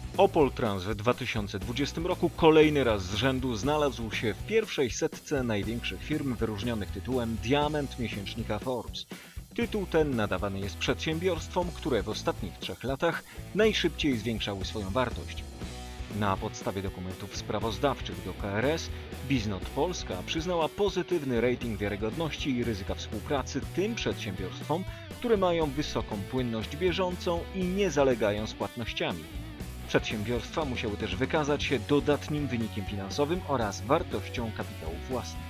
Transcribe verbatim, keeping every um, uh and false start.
Opol Trans w dwa tysiące dwudziestym roku kolejny raz z rzędu znalazł się w pierwszej setce największych firm wyróżnionych tytułem Diament miesięcznika Forbes. Tytuł ten nadawany jest przedsiębiorstwom, które w ostatnich trzech latach najszybciej zwiększały swoją wartość. Na podstawie dokumentów sprawozdawczych do K R S, Biznot Polska przyznała pozytywny rating wiarygodności i ryzyka współpracy tym przedsiębiorstwom, które mają wysoką płynność bieżącą i nie zalegają z płatnościami. Przedsiębiorstwa musiały też wykazać się dodatnim wynikiem finansowym oraz wartością kapitałów własnych.